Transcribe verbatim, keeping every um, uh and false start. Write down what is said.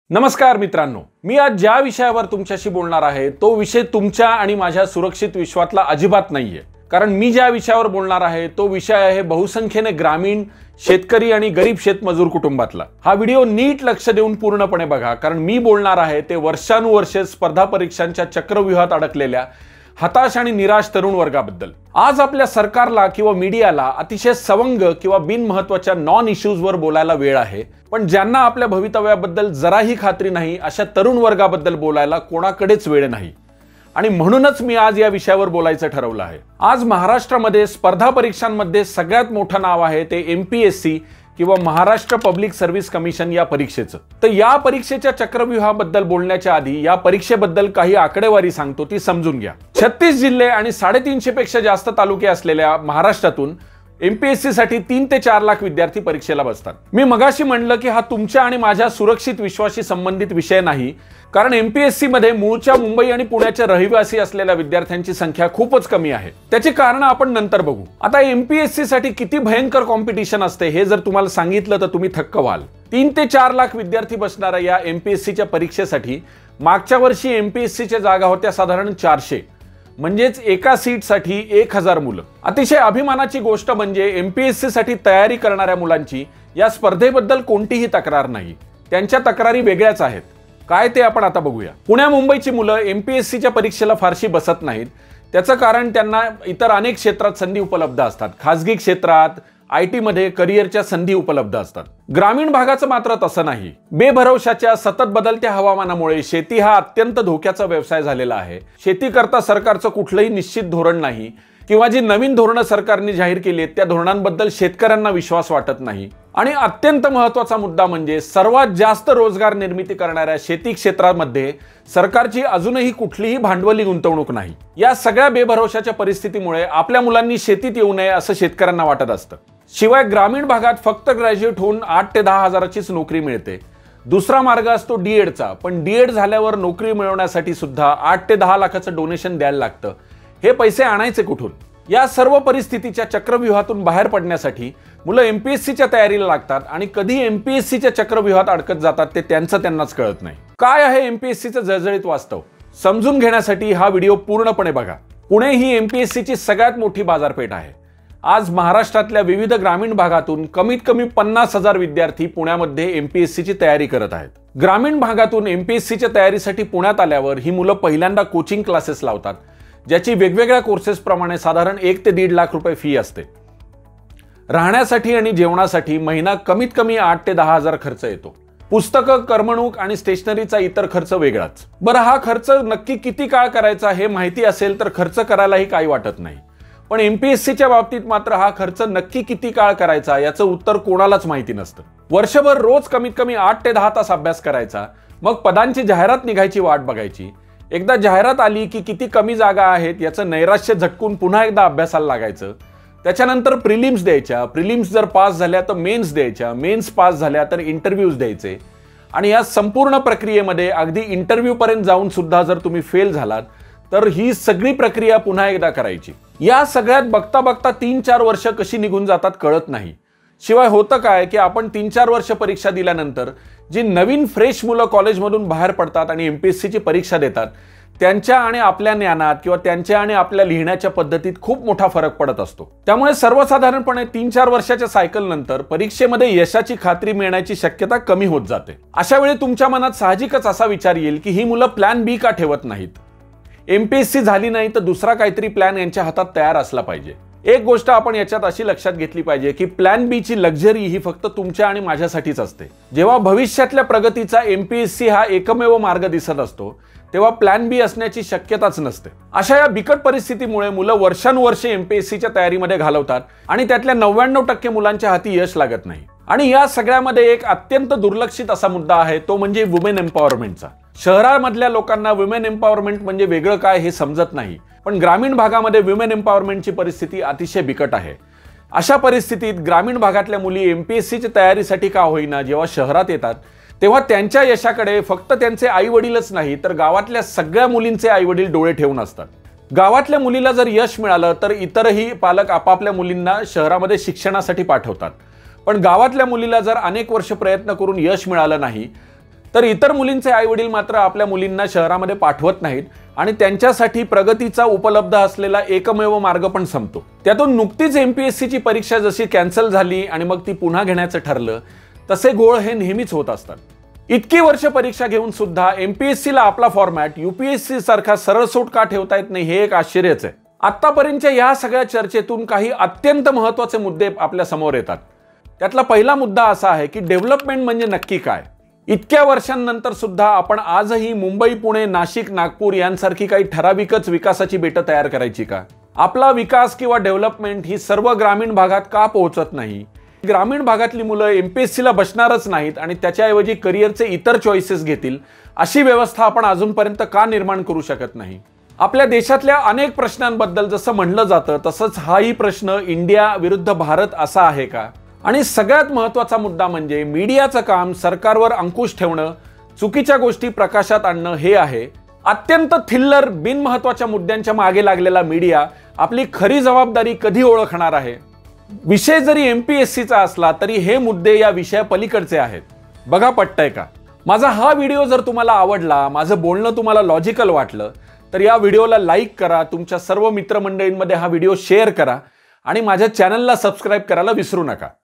नमस्कार मित्रांनो, मी आज ज्या विषयावर तुमच्याशी बोलणार आहे तो विषय तुमच्या आणि माझ्या सुरक्षित विश्वातला अजिबात नाहीये। कारण मी ज्या विषयावर बोलणार आहे तो विषय आहे बहुसंख्येने ग्रामीण शेतकरी आणि गरीब शेतमजूर कुटुंबातला। हा व्हिडिओ नीट लक्ष देऊन पूर्णपणे बघा, कारण मी बोलणार आहे ते वर्षानुवर्षे स्पर्धा परीक्षांच्या चक्रव्यूहात अडकलेल्या हताश आणि निराश तरुण वर्गाबद्दल। आज आपल्या सरकारला किंवा मीडियाला अतिशय सवंग किंवा बिनमहत्त्वाच्या नॉन इश्यूजवर बोलायला वेळ आहे, पण ज्यांना आपल्या भवितव्याबद्दल जराही खात्री नाही अशा तरुण वर्गाबद्दल बोलायला कोणाकडेच वेळ नाही। आणि म्हणूनच मी आज या विषयावर बोलायचं ठरवलं आहे। आज महाराष्ट्रामध्ये स्पर्धा परीक्षांमध्ये सगळ्यात मोठं नाव आहे ते एमपीएससी किंवा महाराष्ट्र पब्लिक सर्व्हिस कमिशन या परीक्षेचं। तर या परीक्षेच्या चक्रव्यूहाबद्दल बोलण्याच्या आधी या परीक्षेबद्दल काही आकडेवारी सांगतो, ती समजून घ्या। छत्तीस जिल्हे आणि साडेतीनशे पेक्षा जास्त तालुके असलेल्या महाराष्ट्रातून एमपीएससी साठी तीन ते चार लाख विद्यार्थी परीक्षेला बसतात। मी मगाशी म्हणलं की हा तुमच्या आणि माझ्या सुरक्षित विश्वाशी संबंधित विषय नाही, कारण एमपीएससी मध्ये मूळच्या मुंबई आणि पुण्याच्या रहिवासी असलेल्या विद्यार्थ्यांची संख्या खूपच कमी आहे। त्याची कारण आपण नंतर बघू। आता एमपीएससी साठी किती भयंकर कॉम्पिटिशन असते हे जर तुम्हाला सांगितलं तर तुम्ही थक्क व्हाल। तीन ते चार लाख विद्यार्थी बसणाऱ्या या एमपीएससीच्या परीक्षेसाठी मागच्या वर्षी एमपीएससीच्या जागा होत्या साधारण चारशे, म्हणजेच एका सीटसाठी एक हजार मुलं। अतिशय अभिमानाची गोष्ट म्हणजे एमपीएससी साठी तयारी करणाऱ्या मुलांची या स्पर्धेबद्दल कोणतीही तक्रार नाही, त्यांच्या तक्रारी वेगळ्याच आहेत। काय ते आपण आता बघूया। पुण्या मुंबईची मुलं एमपीएससीच्या परीक्षेला फारशी बसत नाहीत, त्याचं कारण त्यांना इतर अनेक क्षेत्रात संधी उपलब्ध असतात। खासगी क्षेत्रात, आयटी मध्ये करिअरच्या संधी उपलब्ध असतात। ग्रामीण भागाचं मात्र तसं नाही। बेभरवशाच्या सतत बदलत्या हवामानामुळे शेती हा अत्यंत धोक्याचा व्यवसाय झालेला आहे। शेती करता सरकारचं कुठलंही निश्चित धोरण नाही किंवा जी नवीन धोरणं सरकारने जाहीर केली आहेत त्या धोरणांबद्दल शेतकऱ्यांना विश्वास वाटत नाही। आणि अत्यंत महत्त्वाचा मुद्दा म्हणजे सर्वात जास्त रोजगार निर्मिती करणाऱ्या शेती क्षेत्रामध्ये सरकारची अजूनही कुठलीही भांडवली गुंतवणूक नाही। या सगळ्या बेभरवशाच्या परिस्थितीमुळे आपल्या मुलांनी शेतीत येऊ नये असं शेतकऱ्यांना वाटत असतं। शिवाय ग्रामीण भागात फक्त ग्रॅज्युएट होऊन आठ ते दहा हजाराचीच नोकरी मिळते। दुसरा मार्ग असतो डीएडचा, पण डीएड झाल्यावर नोकरी मिळवण्यासाठी सुद्धा आठ ते दहा लाखाचं डोनेशन द्यायला लागतं। हे पैसे आणायचे कुठून? या सर्व परिस्थितीच्या चक्रव्यूहातून बाहेर पडण्यासाठी मुलं एमपीएससीच्या तयारीला लागतात आणि कधी एमपीएससीच्या चक्रव्यूहात अडकत जातात ते त्यांचं त्यांनाच कळत नाही। काय आहे एमपीएससीचं जळजळीत वास्तव समजून घेण्यासाठी हा व्हिडिओ पूर्णपणे बघा। पुणे ही एमपीएससीची सगळ्यात मोठी बाजारपेठ आहे। आज महाराष्ट्रातल्या विविध ग्रामीण भागातून कमीत कमी पन्नास हजार विद्यार्थी पुण्यामध्ये एमपीएससीची तयारी करत आहेत। ग्रामीण भागातून एमपीएससीच्या तयारीसाठी पुण्यात आल्यावर ही मुलं पहिल्यांदा कोचिंग क्लासेस लावतात, ज्याची वेगवेगळ्या कोर्सेस प्रमाणे साधारण एक ते दीड लाख रुपये फी असते। राहण्यासाठी आणि जेवणासाठी महिना कमीत कमी आठ ते दहा हजार खर्च येतो। पुस्तकं, करमणूक आणि स्टेशनरीचा इतर खर्च वेगळाच। बरं, हा खर्च नक्की किती काळ करायचा हे माहिती असेल तर खर्च करायलाही काही वाटत नाही, पण एमपीएससीच्या बाबतीत मात्र हा खर्च नक्की किती काळ करायचा याचं उत्तर कोणालाच माहिती नसतं। वर्षभर रोज कमीत कमी आठ ते दहा तास अभ्यास करायचा, मग पदांची जाहिरात निघायची वाट बघायची। एकदा जाहिरात आली की किती कमी जागा आहेत याचं नैराश्य झटकून पुन्हा एकदा अभ्यासाला लागायचं। त्याच्यानंतर प्रिलिम्स द्यायच्या, प्रिलिम्स जर पास झाल्या तर मेन्स द्यायच्या, मेन्स पास झाल्या तर इंटरव्ह्यूज द्यायचे। आणि या संपूर्ण प्रक्रियेमध्ये अगदी इंटरव्ह्यू पर्यंत जाऊन सुद्धा जर तुम्ही फेल झालात तर ही सगळी प्रक्रिया पुन्हा एकदा करायची। या सगळ्यात बघता बघता तीन चार वर्ष कशी निघून जातात कळत नाही। शिवाय होतं काय की आपण तीन चार वर्ष परीक्षा दिल्यानंतर जी नवीन फ्रेश मुलं कॉलेजमधून बाहेर पडतात आणि एमपीएससीची परीक्षा देतात त्यांच्या आणि आपल्या ज्ञानात किंवा त्यांच्या आणि आपल्या लिहिण्याच्या पद्धतीत खूप मोठा फरक पडत असतो। त्यामुळे सर्वसाधारणपणे तीन चार वर्षाच्या सायकल नंतर परीक्षेमध्ये यशाची खात्री मिळण्याची शक्यता कमी होत जाते। अशा वेळी तुमच्या मनात साहजिकच असा विचार येईल की ही मुलं प्लॅन बी का ठेवत नाहीत? एमपीएससी झाली नाही तर दुसरा काहीतरी प्लॅन यांच्या हातात तयार असला पाहिजे। एक गोष्ट आपण याच्यात अशी लक्षात घेतली पाहिजे की प्लॅन बी ची लक्झरी ही फक्त तुमच्या आणि माझ्यासाठीच असते। जेव्हा भविष्यातल्या प्रगतीचा एमपीएससी हा एकमेव मार्ग दिसत असतो तेव्हा प्लॅन बी असण्याची शक्यताच नसते। अशा या बिकट परिस्थितीमुळे मुलं वर्षानुवर्षे एमपीएससीच्या तयारीमध्ये घालवतात आणि त्यातल्या नव्याण्णव टक्के मुलांच्या हाती यश लागत नाही। आणि या सगळ्यामध्ये एक अत्यंत दुर्लक्षित असा मुद्दा आहे, तो म्हणजे वुमेन एम्पॉवरमेंटचा। शहरामधल्या लोकांना वुमेन एम्पॉवरमेंट म्हणजे वेगळं काय हे समजत नाही, पण ग्रामीण भागामध्ये वुमेन एम्पॉवरमेंटची परिस्थिती अतिशय बिकट आहे। अशा परिस्थितीत ग्रामीण भागातल्या मुली एमपीएससीच्या तयारीसाठी का होईना जेव्हा शहरात येतात तेव्हा त्यांच्या यशाकडे फक्त त्यांचे आई वडीलच नाही तर गावातल्या सगळ्या मुलींचे आई वडील डोळे ठेवून असतात। गावातल्या मुलीला जर यश मिळालं तर इतरही पालक आपापल्या मुलींना शहरामध्ये शिक्षणासाठी पाठवतात, पण गावातल्या मुलीला जर अनेक वर्ष प्रयत्न करून यश मिळालं नाही तर इतर मुलींचे आई वडील मात्र आपल्या मुलींना शहरामध्ये पाठवत नाहीत आणि त्यांच्यासाठी प्रगतीचा उपलब्ध असलेला एकमेव मार्ग पण संपतो। त्यातून नुकतीच एमपीएससीची परीक्षा जशी कॅन्सल झाली आणि मग ती पुन्हा घेण्याचं ठरलं, तसे घोळ हे नेहमीच होत असतात। इतकी वर्ष परीक्षा घेऊन सुद्धा एमपीएससीला आपला फॉर्मॅट यूपीएससी सारखा सरळसोट का ठेवता येत नाही, हे एक आश्चर्यच आहे। आतापर्यंतच्या या सगळ्या चर्चेतून काही अत्यंत महत्त्वाचे मुद्दे आपल्या समोर येतात। त्यातला पहिला मुद्दा असा आहे की डेव्हलपमेंट म्हणजे नक्की काय। इतक्या वर्षांनंतर सुद्धा आपण आजही मुंबई, पुणे, नाशिक, नागपूर यांसारखी काही ठराविकच विकासाची बेटं तयार करायची का? आपला विकास किंवा डेव्हलपमेंट ही सर्व ग्रामीण भागात का पोहोचत नाही? ग्रामीण भागातली मुलं एमपीएससीला बसणारच नाहीत आणि त्याच्याऐवजी करिअरचे इतर चॉईसेस घेतील, अशी व्यवस्था आपण अजूनपर्यंत का निर्माण करू शकत नाही? आपल्या देशातल्या अनेक प्रश्नांबद्दल जसं म्हणलं जातं तसंच हाही प्रश्न इंडिया विरुद्ध भारत असा आहे का? आणि सगळ्यात महत्त्वाचा मुद्दा म्हणजे मीडियाचं काम सरकारवर अंकुश ठेवणं, चुकीच्या गोष्टी प्रकाशात आणणं हे आहे। अत्यंत थिल्लर बिनमहत्त्वाच्या मुद्द्यांच्या मागे लागलेला मीडिया आपली खरी जबाबदारी कधी ओळखणार आहे? विषय जरी एमपीएससीचा असला तरी हे मुद्दे या विषया पलीकडचे आहेत। बघा पटतंय का? माझा हा व्हिडिओ जर तुम्हाला आवडला, माझं बोलणं तुम्हाला लॉजिकल वाटलं, तर या व्हिडिओला लाईक करा, तुमच्या सर्व मित्रमंडळींमध्ये हा व्हिडिओ शेअर करा आणि माझ्या चॅनलला सबस्क्राईब करायला विसरू नका।